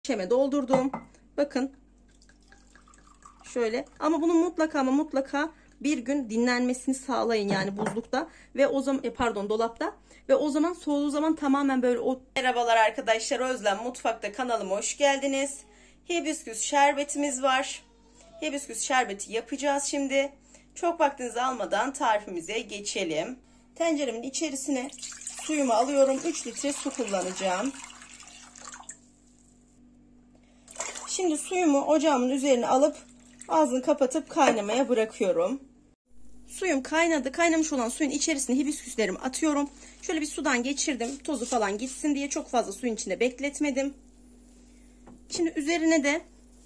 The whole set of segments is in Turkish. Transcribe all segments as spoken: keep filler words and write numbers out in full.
şişeme doldurdum. Bakın şöyle, ama bunun mutlaka ama mutlaka bir gün dinlenmesini sağlayın yani buzlukta ve o zaman e, pardon dolapta ve o zaman soğuduğu zaman tamamen böyle o. Merhabalar arkadaşlar, Özlem Mutfak'ta kanalıma hoş geldiniz. Hibisküs şerbetimiz var. Hibisküs şerbeti yapacağız şimdi. Çok vaktinizi almadan tarifimize geçelim. Tenceremin içerisine suyumu alıyorum. üç litre su kullanacağım. Şimdi suyumu ocağımın üzerine alıp ağzını kapatıp kaynamaya bırakıyorum. Suyum kaynadı. Kaynamış olan suyun içerisine hibisküslerimi atıyorum. Şöyle bir sudan geçirdim. Tozu falan gitsin diye çok fazla suyun içinde bekletmedim. Şimdi üzerine de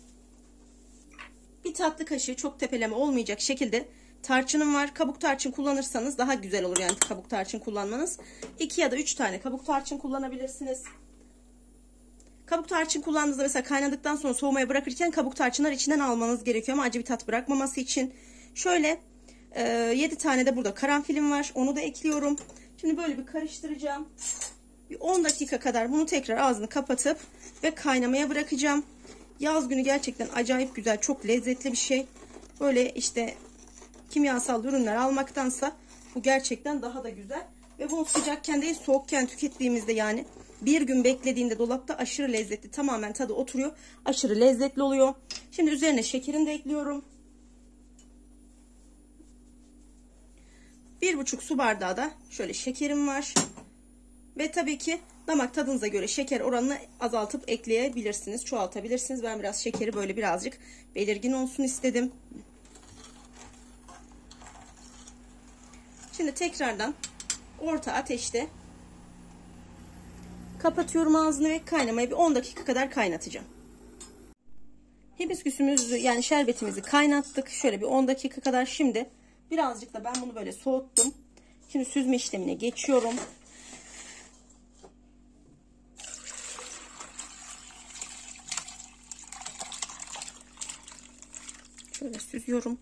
bir tatlı kaşığı, çok tepeleme olmayacak şekilde tarçınım var. Kabuk tarçın kullanırsanız daha güzel olur yani kabuk tarçın kullanmanız. iki ya da üç tane kabuk tarçın kullanabilirsiniz. Kabuk tarçın kullandığınızda mesela kaynadıktan sonra soğumaya bırakırken kabuk tarçınlar içinden almanız gerekiyor ama acı bir tat bırakmaması için. Şöyle e, yedi tane de burada karanfilim var. Onu da ekliyorum. Şimdi böyle bir karıştıracağım. Bir on dakika kadar bunu tekrar ağzını kapatıp ve kaynamaya bırakacağım. Yaz günü gerçekten acayip güzel, çok lezzetli bir şey. Böyle işte kimyasal ürünler almaktansa bu gerçekten daha da güzel. Ve bunu sıcakken değil soğukken tükettiğimizde yani bir gün beklediğinde dolapta aşırı lezzetli, tamamen tadı oturuyor. Aşırı lezzetli oluyor. Şimdi üzerine şekerini de ekliyorum. Bir buçuk su bardağı da şöyle şekerim var. Ve tabii ki damak tadınıza göre şeker oranını azaltıp ekleyebilirsiniz, çoğaltabilirsiniz. Ben biraz şekeri böyle birazcık belirgin olsun istedim. Şimdi tekrardan orta ateşte kapatıyorum ağzını ve kaynamaya bir on dakika kadar kaynatacağım. Hibisküsümüzü yani şerbetimizi kaynattık. Şöyle bir on dakika kadar. Şimdi birazcık da ben bunu böyle soğuttum. Şimdi süzme işlemine geçiyorum. Şöyle süzüyorum.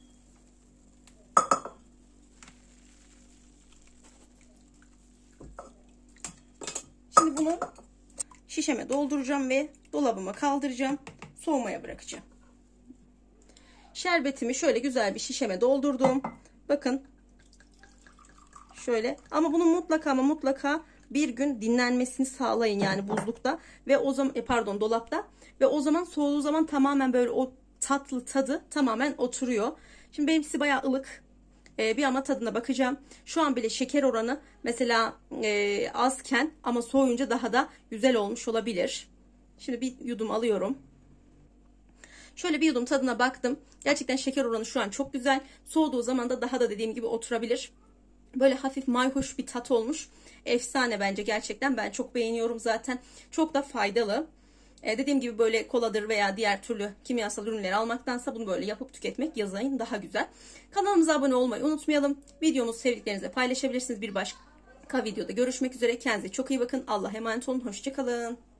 Şimdi bunu şişeme dolduracağım ve dolabıma kaldıracağım. Soğumaya bırakacağım. Şerbetimi şöyle güzel bir şişeme doldurdum. Bakın. Şöyle, ama bunun mutlaka ama mutlaka bir gün dinlenmesini sağlayın yani buzlukta ve o zaman e, pardon dolapta ve o zaman soğuduğu zaman tamamen böyle o tatlı tadı tamamen oturuyor. Şimdi benimkisi bayağı ılık. Ee, bir ama tadına bakacağım. Şu an bile şeker oranı mesela e, azken ama soğuyunca daha da güzel olmuş olabilir. Şimdi bir yudum alıyorum. Şöyle bir yudum tadına baktım. Gerçekten şeker oranı şu an çok güzel. Soğuduğu zaman da daha da dediğim gibi oturabilir. Böyle hafif mayhoş bir tat olmuş. Efsane bence gerçekten. Ben çok beğeniyorum zaten. Çok da faydalı. Ee, dediğim gibi böyle koladır veya diğer türlü kimyasal ürünleri almaktansa bunu böyle yapıp tüketmek yazayın daha güzel. Kanalımıza abone olmayı unutmayalım. Videomuzu sevdiklerinizle paylaşabilirsiniz. Bir başka videoda görüşmek üzere. Kendinize çok iyi bakın. Allah'a emanet olun. Hoşça kalın.